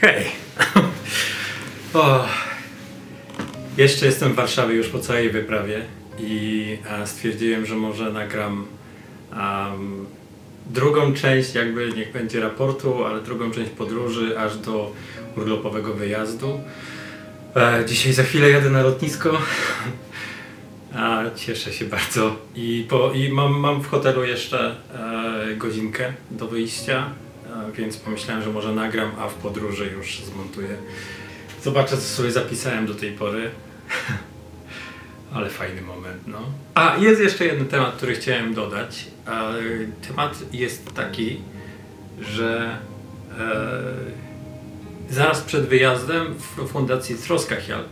Hej! O, jeszcze jestem w Warszawie już po całej wyprawie i stwierdziłem, że może nagram drugą część, jakby niech będzie raportu, ale drugą część podróży aż do urlopowego wyjazdu. Dzisiaj za chwilę jadę na lotnisko. Cieszę się bardzo i mam w hotelu jeszcze godzinkę do wyjścia, więc pomyślałem, że może nagram, a w podróży już zmontuję. Zobaczę, co sobie zapisałem do tej pory. Ale fajny moment, no. Jest jeszcze jeden temat, który chciałem dodać. Temat jest taki, że zaraz przed wyjazdem w Fundacji Troska Help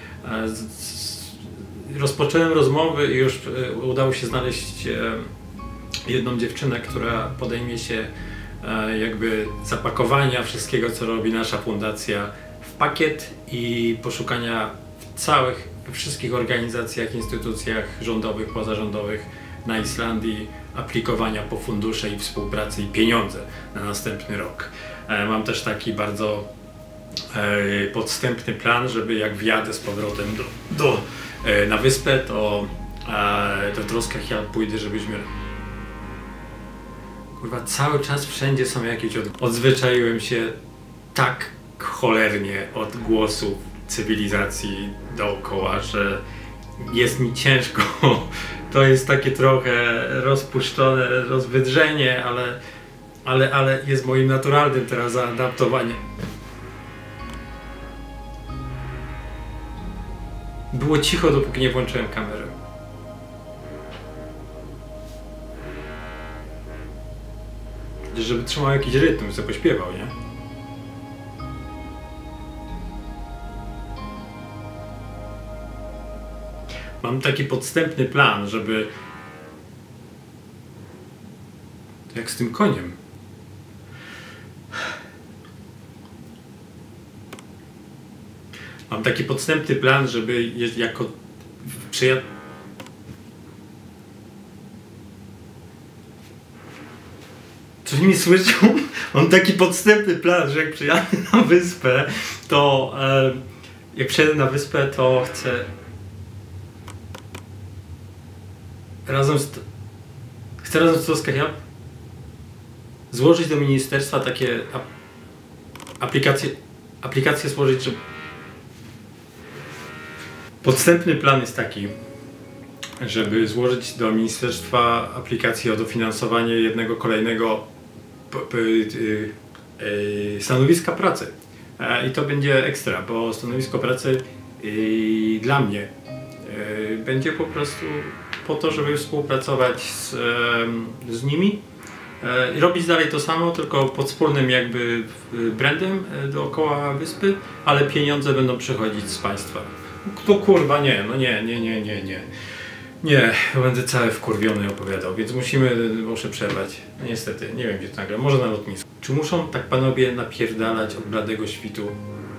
rozpocząłem rozmowy i już udało się znaleźć jedną dziewczynę, która podejmie się jakby zapakowania wszystkiego, co robi nasza fundacja w pakiet i poszukania we wszystkich organizacjach, instytucjach rządowych, pozarządowych na Islandii, aplikowania po fundusze i współpracy i pieniądze na następny rok. Mam też taki bardzo podstępny plan, żeby jak wjadę z powrotem na wyspę, to Troska Help pójdę, żebyśmy... Kurwa, cały czas wszędzie są jakieś odzwyczaiłem się tak cholernie od głosów cywilizacji dookoła, że jest mi ciężko. To jest takie trochę rozpuszczone rozwydrzenie, ale jest moim naturalnym teraz zaadaptowaniem. Było cicho, dopóki nie włączyłem kamery. Żeby trzymał jakiś rytm, sobie pośpiewał, nie? Mam taki podstępny plan, żeby... Jak z tym koniem. Mam taki podstępny plan, żeby jako Coś nie słyszą? Mam taki podstępny plan, że jak przyjadę na wyspę, to chcę razem z Troska Help złożyć do ministerstwa takie aplikacje złożyć, że podstępny plan jest taki, żeby złożyć do ministerstwa aplikację o dofinansowanie jednego kolejnego stanowiska pracy. I to będzie ekstra, bo stanowisko pracy dla mnie będzie po prostu po to, żeby współpracować z nimi i robić dalej to samo, tylko pod wspólnym jakby brandem dookoła wyspy, ale pieniądze będą przychodzić z państwa. To kurwa nie, no nie. Nie, będę cały wkurwiony opowiadał, więc muszę przerwać. Niestety, nie wiem gdzie to nagram, może na lotnisku. Czy muszą tak panowie napierdalać od bladego świtu,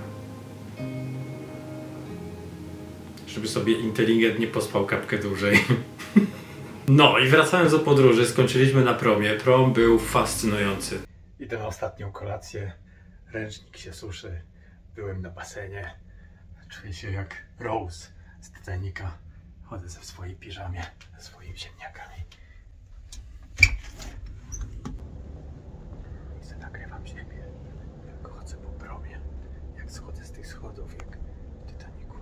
żeby sobie inteligentnie pospał kapkę dłużej? No i wracając do podróży, skończyliśmy na promie. Prom był fascynujący. Idę na ostatnią kolację, ręcznik się suszy, byłem na basenie. Czuję się jak Rose z Titanica. Chodzę w swojej piżamie, ze swoimi ziemniakami. I nagrywam siebie, jak chodzę po promie, jak schodzę z tych schodów, jak w Titanicu.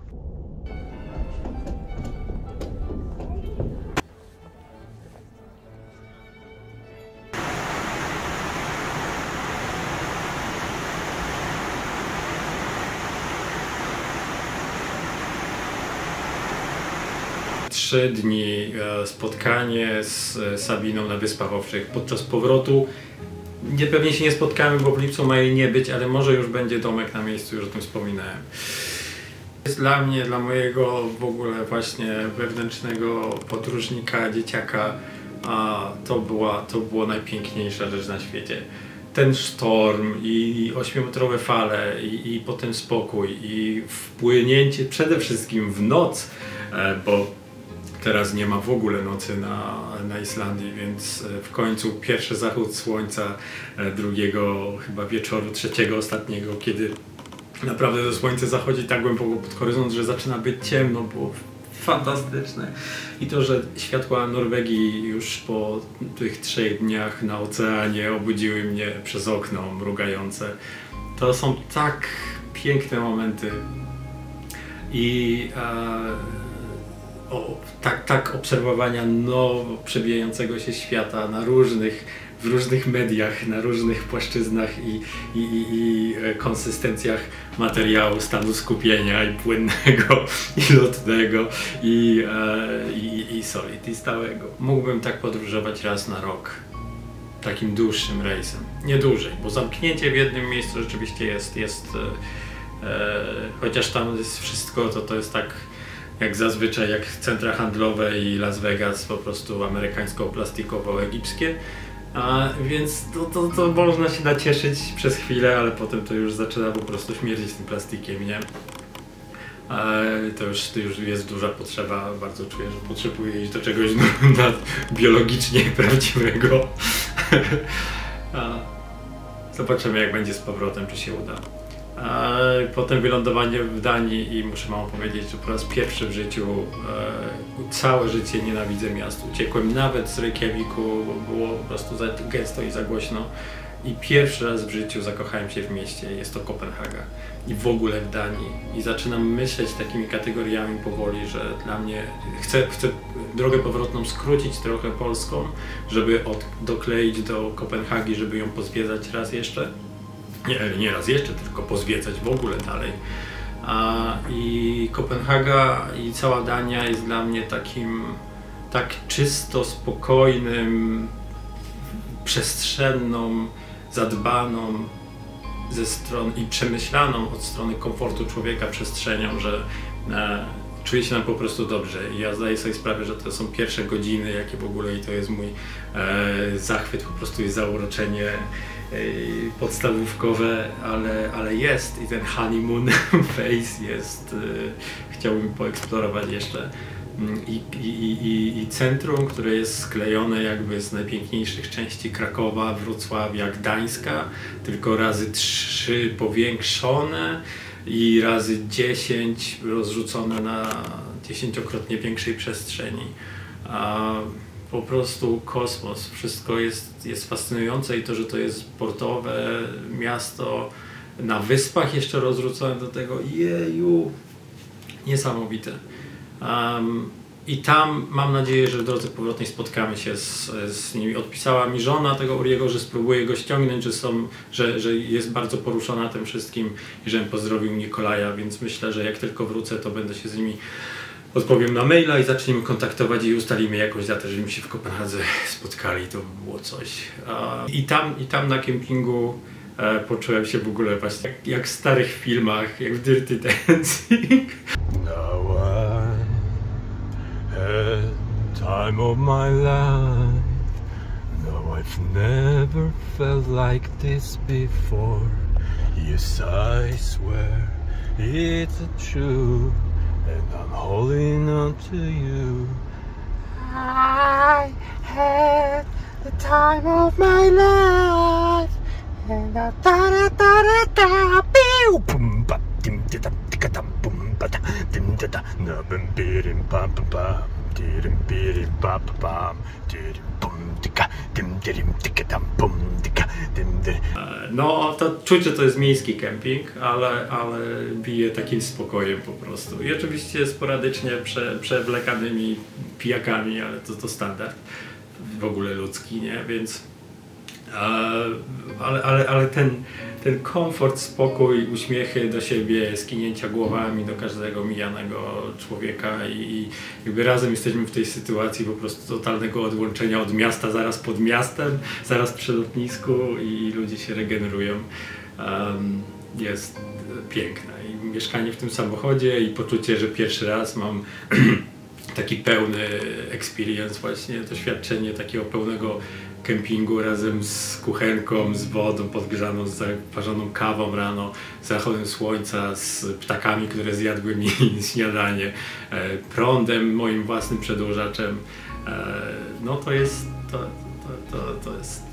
Trzy dni spotkanie z Sabiną na Wyspach Owczych. Podczas powrotu pewnie się nie spotkamy, bo w lipcu ma jej nie być, ale może już będzie domek na miejscu, już o tym wspominałem. Jest dla mnie, dla mojego w ogóle właśnie wewnętrznego podróżnika, dzieciaka, to było najpiękniejsza rzecz na świecie. Ten sztorm i 8-metrowe fale i potem spokój i wpłynięcie przede wszystkim w noc, bo Teraz nie ma w ogóle nocy na Islandii, więc w końcu pierwszy zachód słońca, drugiego chyba wieczoru, trzeciego, ostatniego, kiedy naprawdę to słońce zachodzi tak głęboko pod horyzont, że zaczyna być ciemno, było fantastyczne. I to, że światła Norwegii już po tych 3 dniach na oceanie obudziły mnie przez okno mrugające. To są tak piękne momenty. I tak obserwowania nowo przebijającego się świata w różnych mediach, na różnych płaszczyznach i konsystencjach materiału, stanu skupienia i płynnego, i lotnego, i solid, i stałego. Mógłbym tak podróżować raz na rok, takim dłuższym rejsem. Nie dłużej, bo zamknięcie w jednym miejscu rzeczywiście jest chociaż tam jest wszystko, to jest tak jak zazwyczaj, jak centra handlowe i Las Vegas, po prostu amerykańsko-plastikowo-egipskie. Więc to można się nacieszyć przez chwilę, ale potem to już zaczyna po prostu śmierdzić tym plastikiem, nie? To już jest duża potrzeba, bardzo czuję, że potrzebuję iść do czegoś biologicznie prawdziwego. Zobaczymy, jak będzie z powrotem, czy się uda. Potem wylądowanie w Danii i muszę wam powiedzieć, że po raz pierwszy w życiu całe życie nienawidzę miast. Uciekłem nawet z Reykjaviku, bo było po prostu za gęsto i za głośno. I pierwszy raz w życiu zakochałem się w mieście, jest to Kopenhaga. I w ogóle w Danii. I zaczynam myśleć takimi kategoriami powoli, że dla mnie chcę drogę powrotną skrócić trochę polską, żeby dokleić do Kopenhagi, żeby ją pozwiedzać raz jeszcze. Nie raz jeszcze, tylko pozwiedzać w ogóle dalej. I Kopenhaga i cała Dania jest dla mnie takim tak czysto, spokojnym, przestrzenną, zadbaną ze strony i przemyślaną od strony komfortu człowieka przestrzenią, że czuję się tam po prostu dobrze. I ja zdaję sobie sprawę, że to są pierwsze godziny, jakie w ogóle, i to jest mój zachwyt, po prostu jest zauroczenie podstawówkowe, ale jest i ten honeymoon face jest, chciałbym poeksplorować jeszcze. I centrum, które jest sklejone jakby z najpiękniejszych części Krakowa, Wrocławia, Gdańska, tylko razy 3 powiększone i razy 10 rozrzucone na 10-krotnie większej przestrzeni. Po prostu kosmos. Wszystko jest fascynujące i to, że to jest portowe miasto na wyspach jeszcze rozrzucone do tego, jeju, niesamowite. I tam mam nadzieję, że w drodze powrotnej spotkamy się z nimi. Odpisała mi żona tego Uriego, że spróbuje go ściągnąć, że jest bardzo poruszona tym wszystkim i żebym pozdrowił Nikolaja, więc myślę, że jak tylko wrócę, to będę się z nimi odpowiem na maila i zaczniemy kontaktować i ustalimy jakąś datę, żebyśmy się w Kopenhadze spotkali, to by było coś. I tam na kempingu poczułem się w ogóle właśnie jak w starych filmach, jak w Dirty Dancing. Now I had time of my life. No, I've never felt like this before. Yes, I swear it's true. And I'm holding on to you. I had the time of my life. And da da da da da pew boom ba dim da tika dam boom ba da dim da na bim birim pam pam pam dirim birim pam pam pam dirim bum tika dim dirim tika dam bum tika dim dim. No to czuć, że to jest miejski kemping, ale bije takim spokojem po prostu. I oczywiście sporadycznie przewlekanymi pijakami, ale to standard w ogóle ludzki, nie? Więc ale ten komfort, spokój, uśmiechy do siebie, skinięcia głowami do każdego mijanego człowieka i jakby razem jesteśmy w tej sytuacji po prostu totalnego odłączenia od miasta, zaraz pod miastem, zaraz przy lotnisku i ludzie się regenerują. Jest piękne i mieszkanie w tym samochodzie i poczucie, że pierwszy raz mam taki pełny experience właśnie, doświadczenie takiego pełnego kempingu razem z kuchenką, z wodą podgrzaną, z zaparzoną kawą rano, z zachodem słońca, z ptakami, które zjadły mi śniadanie, prądem, moim własnym przedłużaczem. No to jest... To jest...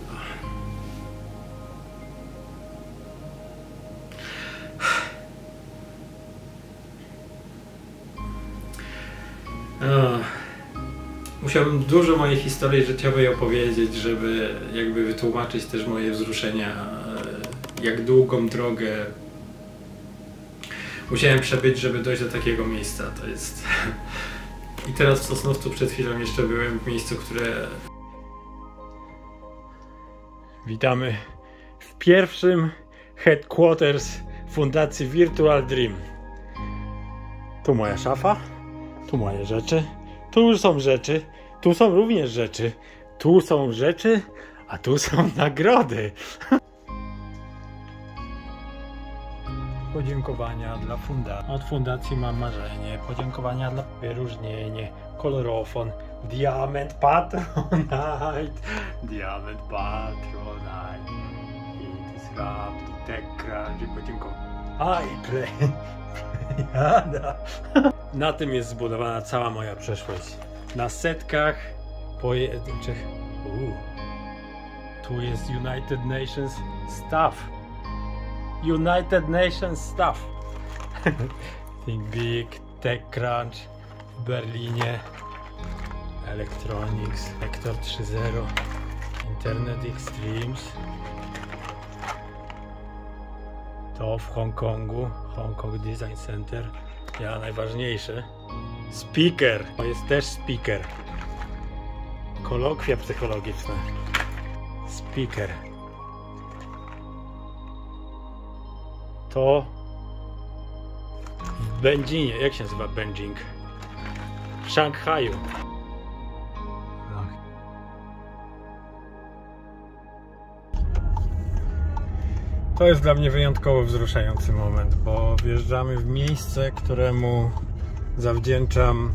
Musiałbym dużo mojej historii życiowej opowiedzieć, żeby jakby wytłumaczyć też moje wzruszenia, jak długą drogę musiałem przebyć, żeby dojść do takiego miejsca. To jest... I teraz w Sosnowcu przed chwilą jeszcze byłem w miejscu, które... Witamy w pierwszym headquarters Fundacji Virtual Dream. Tu moja szafa, tu moje rzeczy, tu są rzeczy, tu są również rzeczy, tu są rzeczy, a tu są nagrody. Podziękowania dla fundacji. Od fundacji mam marzenie. Podziękowania dla wyróżnienie. Kolorofon. Diament Patronite. Diament Patronite. It is Rapti TechCrunch. I podziękowania. Play. Na tym jest zbudowana cała moja przeszłość. Na setkach pojedynczych. Tu jest United Nations Staff. United Nations Staff. Think Big, TechCrunch w Berlinie, Electronics, Vector 3.0, Internet Extremes. To w Hongkongu, Hongkong Design Center. Ja najważniejszy. Speaker. To jest też speaker. Kolokwia psychologiczne. Speaker. To w Będzinie, jak się nazywa Beijing? W Szanghaju. To jest dla mnie wyjątkowo wzruszający moment, bo wjeżdżamy w miejsce, któremu zawdzięczam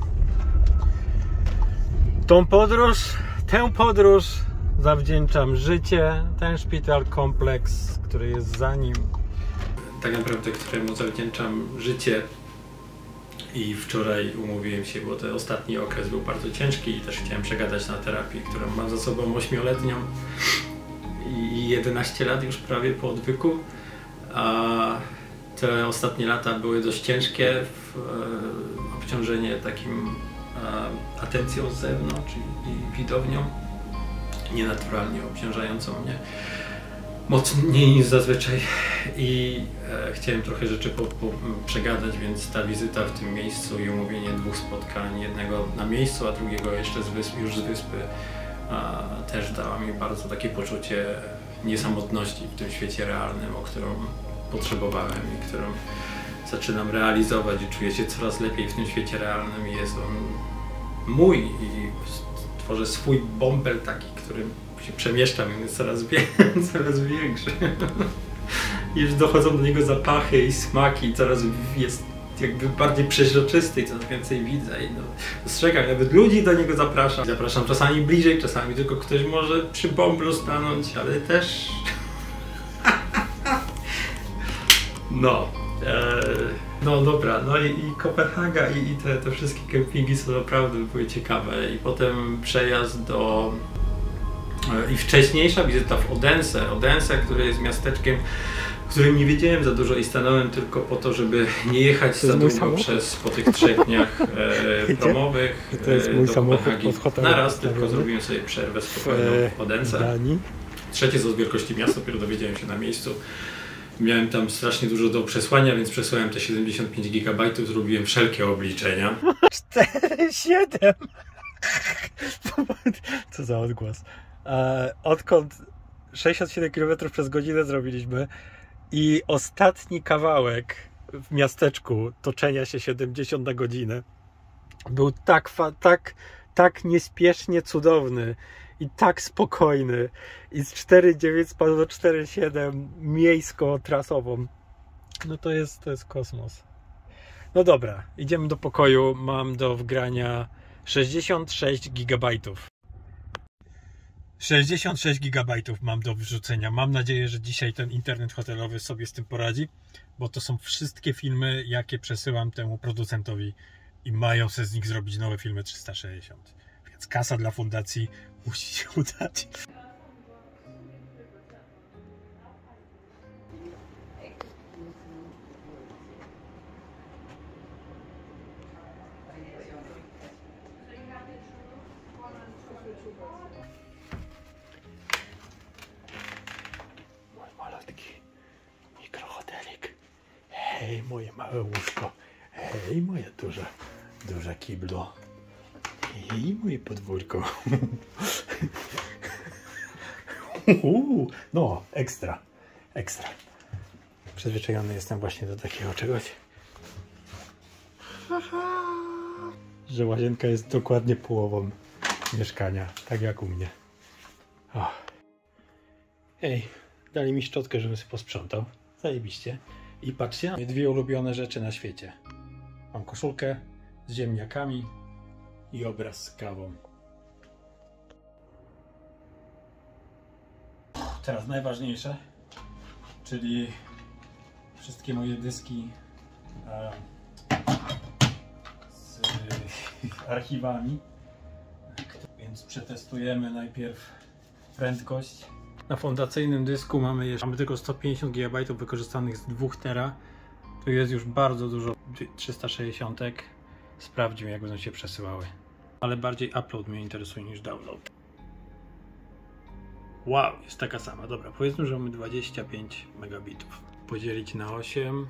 tę podróż zawdzięczam życie, ten szpital, kompleks, który jest za nim. Tak naprawdę, któremu zawdzięczam życie. I wczoraj umówiłem się, bo ten ostatni okres był bardzo ciężki i też chciałem przegadać na terapii, którą mam za sobą 8-letnią i 11 lat już prawie po odwyku. A te ostatnie lata były dość ciężkie, obciążenie takim atencją z zewnątrz i widownią, nienaturalnie obciążającą mnie. Mocniej niż zazwyczaj i chciałem trochę rzeczy przegadać, więc ta wizyta w tym miejscu i umówienie 2 spotkań, jednego na miejscu, a drugiego jeszcze już z wyspy, też dała mi bardzo takie poczucie niesamotności w tym świecie realnym, o którą potrzebowałem i którą zaczynam realizować i czuję się coraz lepiej w tym świecie realnym i jest on mój i tworzę swój bąbel taki, którym się przemieszczam i jest coraz większy. Już dochodzą do niego zapachy i smaki, coraz jest jakby bardziej przeźroczysty i coraz więcej widzę i dostrzegam, nawet ludzi do niego zapraszam. Zapraszam czasami bliżej, czasami tylko ktoś może przy bąblu stanąć, ale też... No dobra, no i Kopenhaga i te wszystkie kempingi są naprawdę były ciekawe i potem przejazd do... I wcześniejsza wizyta w Odense, które jest miasteczkiem, w którym nie wiedziałem za dużo i stanąłem tylko po to, żeby nie jechać za długo po tych 3 dniach promowych do Kopenhagi naraz, tylko zrobiłem sobie przerwę spokojną w Odense. Trzecie z wielkości miasta, dopiero dowiedziałem się na miejscu. Miałem tam strasznie dużo do przesłania, więc przesłałem te 75 GB, zrobiłem wszelkie obliczenia. 4,7! Co za odgłos. Odkąd 67 km przez godzinę zrobiliśmy i ostatni kawałek w miasteczku toczenia się 70 na godzinę był tak niespiesznie cudowny i tak spokojny i z 4,9 spadł do 4,7 miejsko-trasową. No to jest kosmos. No dobra, idziemy do pokoju. Mam do wgrania 66 GB. 66 GB mam do wrzucenia. Mam nadzieję, że dzisiaj ten internet hotelowy sobie z tym poradzi, bo to są wszystkie filmy, jakie przesyłam temu producentowi i mają sobie z nich zrobić nowe filmy 360. Więc kasa dla fundacji musi się udać. Malutki mikrohotelik. Hej, moje małe łóżko. Hej, moje duże kiblo. Hej, moje podwórko. No, ekstra. Przyzwyczajony jestem właśnie do takiego czegoś. Że łazienka jest dokładnie połową mieszkania, tak jak u mnie. Ej, dali mi szczotkę, żebym sobie posprzątał. Zajebiście. I patrzcie, mam dwie ulubione rzeczy na świecie. Mam koszulkę z ziemniakami i obraz z kawą. Teraz najważniejsze, czyli wszystkie moje dyski z archiwami. Więc przetestujemy najpierw prędkość. Na fundacyjnym dysku mamy tylko 150 GB wykorzystanych z 2 tera. Tu jest już bardzo dużo 360. Sprawdźmy, jak będą się przesyłały. Ale bardziej upload mnie interesuje niż download. Wow, jest taka sama. Dobra, powiedzmy, że mamy 25 megabitów. Podzielić na 8.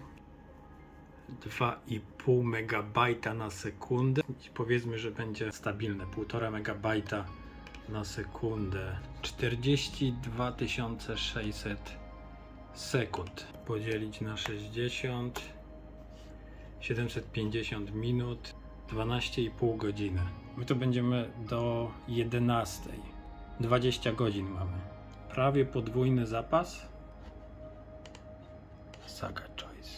2,5 megabajta na sekundę. I powiedzmy, że będzie stabilne 1,5 megabajta na sekundę. 42 600 sekund. Podzielić na 60. 750 minut. 12,5 godziny. My to będziemy do 11. 20 godzin mamy. Prawie podwójny zapas. Saga Choice.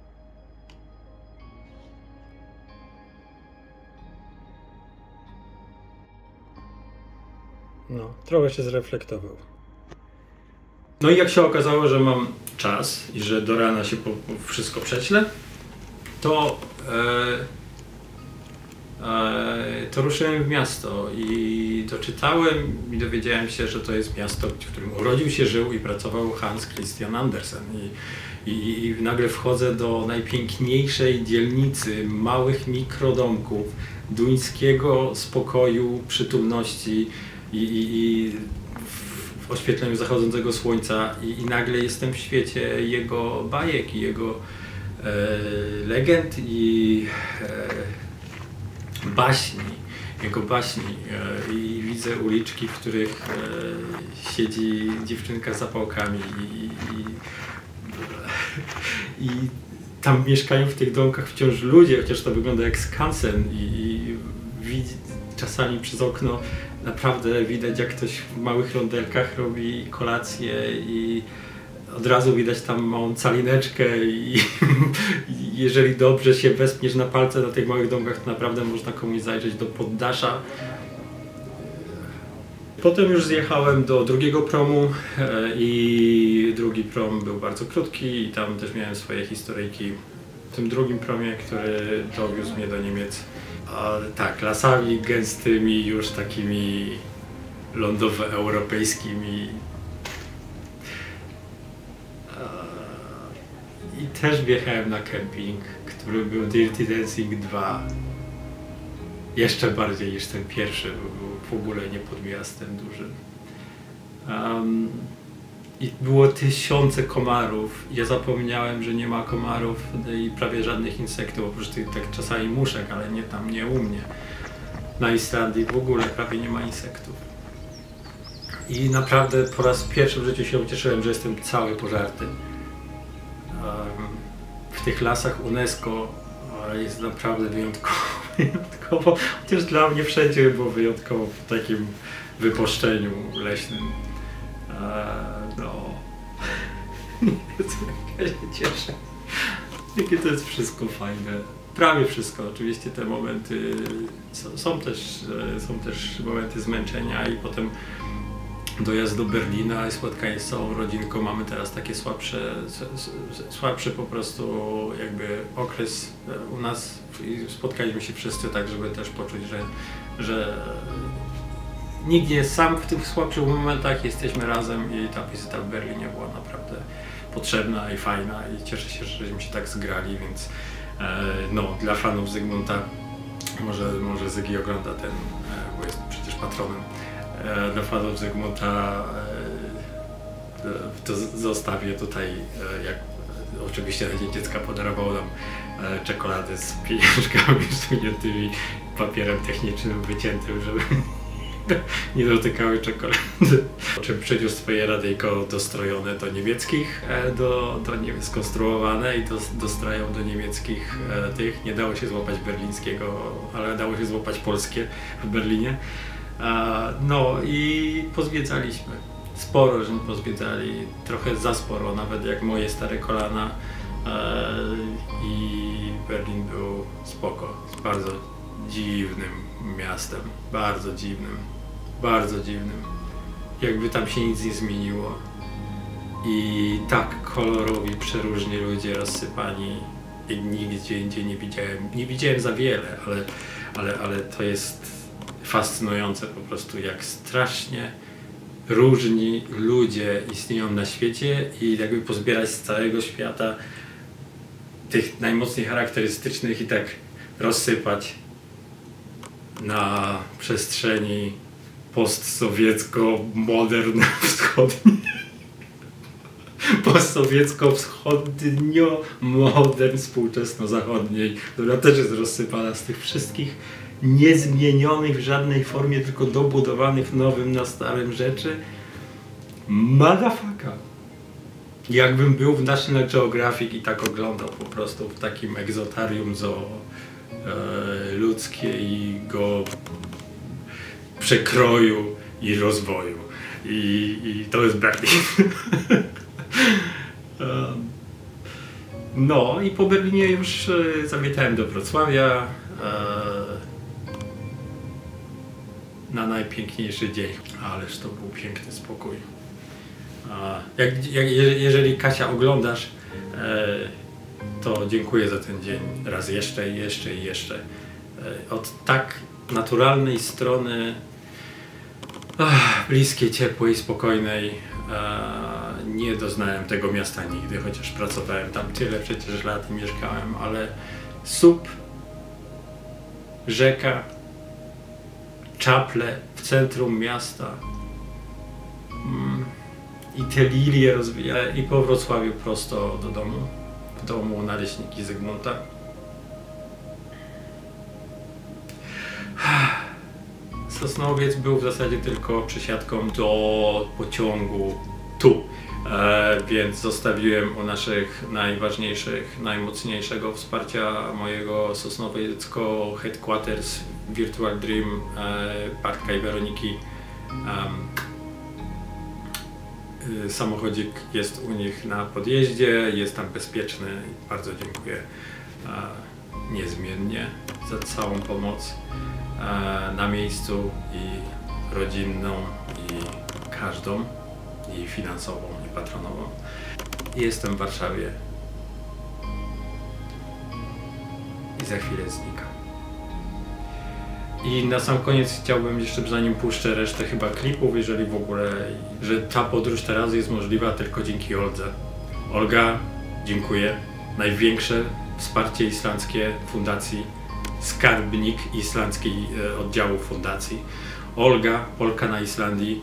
No, trochę się zreflektował. No i jak się okazało, że mam czas i że do rana się wszystko prześlę, to ruszyłem w miasto i doczytałem i dowiedziałem się, że to jest miasto, w którym urodził się, żył i pracował Hans Christian Andersen. I nagle wchodzę do najpiękniejszej dzielnicy małych mikrodomków, duńskiego spokoju, przytulności i w oświetleniu zachodzącego słońca i nagle jestem w świecie jego bajek i jego legend i jego baśni i widzę uliczki, w których siedzi dziewczynka z zapałkami i tam mieszkają w tych domkach wciąż ludzie, chociaż to wygląda jak skansen i czasami przez okno naprawdę widać, jak ktoś w małych rondelkach robi kolację i od razu widać tam małą calineczkę i jeżeli dobrze się wespniesz na palce na tych małych domkach, to naprawdę można komuś zajrzeć do poddasza. Potem już zjechałem do drugiego promu i drugi prom był bardzo krótki i tam też miałem swoje historyjki w tym drugim promie, który dowiózł mnie do Niemiec. Tak, lasami gęstymi, już takimi lądowo-europejskimi. I też wjechałem na kemping, który był Dirty Dancing 2. Jeszcze bardziej niż ten pierwszy, bo był w ogóle nie pod miastem dużym. I było tysiące komarów. Ja zapomniałem, że nie ma komarów i prawie żadnych insektów, oprócz tych tak czasami muszek, ale nie u mnie. Na Islandii w ogóle prawie nie ma insektów. I naprawdę po raz pierwszy w życiu się ucieszyłem, że jestem cały pożarty. W tych lasach UNESCO jest naprawdę wyjątkowo, chociaż dla mnie wszędzie było wyjątkowo w takim wypuszczeniu leśnym. No, ja się cieszę, jakie to jest wszystko fajne. Prawie wszystko, oczywiście te momenty są też momenty zmęczenia i potem dojazd do Berlina i spotkanie z całą rodzinką. Mamy teraz takie słabszy po prostu jakby okres u nas i spotkaliśmy się wszyscy tak, żeby też poczuć, że nikt nie jest sam w tych słabszych momentach, jesteśmy razem i ta wizyta w Berlinie była naprawdę potrzebna i fajna i cieszę się, żeśmy się tak zgrali, więc no, dla fanów Zygmunta, może Zygi ogląda ten, bo jest przecież patronem, dla fanów Zygmunta to zostawię tutaj, jak oczywiście na Dzień Dziecka podarował nam czekoladę z pieniążkami wsuniętymi papierem technicznym wyciętym, żeby nie dotykały czekolady. Po czym przyniósł swoje radyjko dostrojone do niemieckich, skonstruowane i dostrają do niemieckich tych. Nie dało się złapać berlińskiego, ale dało się złapać polskie w Berlinie. No i pozwiedzaliśmy. Sporo żeśmy pozwiedzali, trochę za sporo, nawet jak moje stare kolana. I Berlin był spoko, z bardzo dziwnym miastem, bardzo dziwnym. Jakby tam się nic nie zmieniło. I tak kolorowi, przeróżni ludzie rozsypani i nigdzie indziej nie widziałem za wiele, ale to jest fascynujące po prostu, jak strasznie różni ludzie istnieją na świecie i jakby pozbierać z całego świata tych najmocniej charakterystycznych i tak rozsypać na przestrzeni postsowiecko-modern-wschodniej. Postsowiecko-wschodnio-modern, współczesno-zachodniej, która też jest rozsypana z tych wszystkich niezmienionych w żadnej formie, tylko dobudowanych nowym na starym rzeczy. Motherfucker! Jakbym był w National Geographic i tak oglądał po prostu w takim egzotarium zoo ludzkiego przekroju i rozwoju. I to jest Berlin. No i po Berlinie już zawitałem do Wrocławia na najpiękniejszy dzień. Ależ to był piękny spokój. Jeżeli Kasia oglądasz, to dziękuję za ten dzień raz jeszcze i jeszcze i jeszcze. Od tak naturalnej strony, bliskiej, ciepłej, spokojnej, nie doznałem tego miasta nigdy, chociaż pracowałem tam tyle przecież lat i mieszkałem, ale słup, rzeka, czaple w centrum miasta i te lilie rozwijają i po Wrocławiu prosto do domu, w domu naleśniki Zygmunta. Sosnowiec był w zasadzie tylko przesiadką do pociągu tu, więc zostawiłem u naszych najważniejszych, najmocniejszego wsparcia mojego sosnowiecko headquarters Virtual Dream, Bartka i Weroniki. Samochodzik jest u nich na podjeździe, jest tam bezpieczny. Bardzo dziękuję niezmiennie za całą pomoc na miejscu i rodzinną, i każdą, i finansową, i patronową. Jestem w Warszawie i za chwilę znikam. I na sam koniec chciałbym jeszcze, zanim puszczę resztę chyba klipów, jeżeli w ogóle, że ta podróż teraz jest możliwa tylko dzięki Oldze. Olga, dziękuję. Największe wsparcie islandzkie fundacji, skarbnik islandzkiej oddziału fundacji. Olga, Polka na Islandii.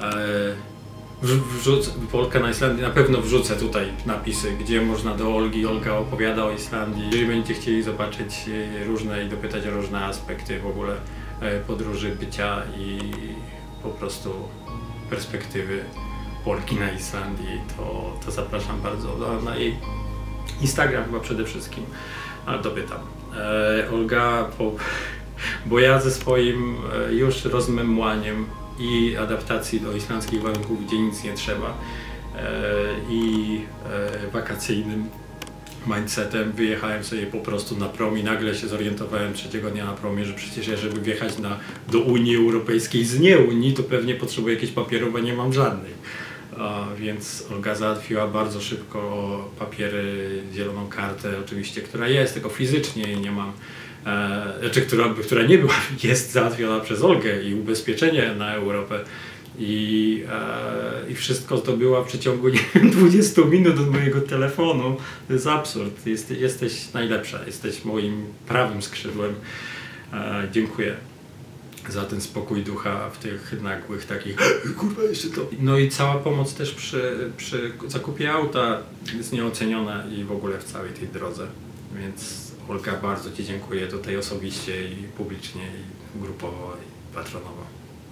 Polka na Islandii, na pewno wrzucę tutaj napisy, gdzie można do Olgi. Olga opowiada o Islandii. Jeżeli będziecie chcieli zobaczyć różne i dopytać o różne aspekty w ogóle podróży, bycia i po prostu perspektywy Polki na Islandii, to zapraszam bardzo na jej Instagram chyba przede wszystkim, ale dopytam. Olga, bo ja ze swoim już rozmemłaniem i adaptacji do islandzkich warunków, gdzie nic nie trzeba, i wakacyjnym mindsetem. Wyjechałem sobie po prostu na prom i nagle się zorientowałem trzeciego dnia na promie, że przecież ja, żeby wjechać do Unii Europejskiej z nie Unii, to pewnie potrzebuję jakichś papierów, bo nie mam żadnych. Więc Olga załatwiła bardzo szybko papiery, zieloną kartę oczywiście, która jest, tylko fizycznie nie mam, która nie była, jest załatwiona przez Olgę i ubezpieczenie na Europę. I wszystko zdobyła w przeciągu, nie wiem, 20 minut od mojego telefonu. To jest absurd. Jesteś najlepsza, jesteś moim prawym skrzydłem. Dziękuję za ten spokój ducha w tych nagłych takich kurwa jeszcze to. No i cała pomoc też przy zakupie auta jest nieoceniona i w ogóle w całej tej drodze. Więc Olga, bardzo Ci dziękuję tutaj osobiście i publicznie, i grupowo, i patronowo.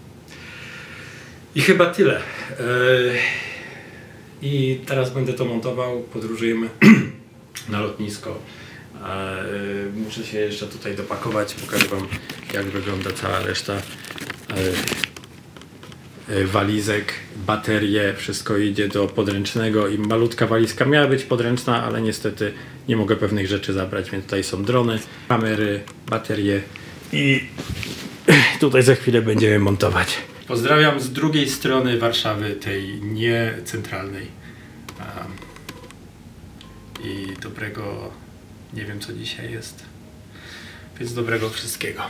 I chyba tyle. I teraz będę to montował, podróżujemy na lotnisko. Muszę się jeszcze tutaj dopakować, pokażę Wam, jak wygląda cała reszta walizek, baterie, wszystko idzie do podręcznego i malutka walizka miała być podręczna, ale niestety nie mogę pewnych rzeczy zabrać, więc tutaj są drony, kamery, baterie i tutaj za chwilę będziemy montować. Pozdrawiam z drugiej strony Warszawy, tej niecentralnej. I dobrego, nie wiem co dzisiaj jest, więc dobrego wszystkiego.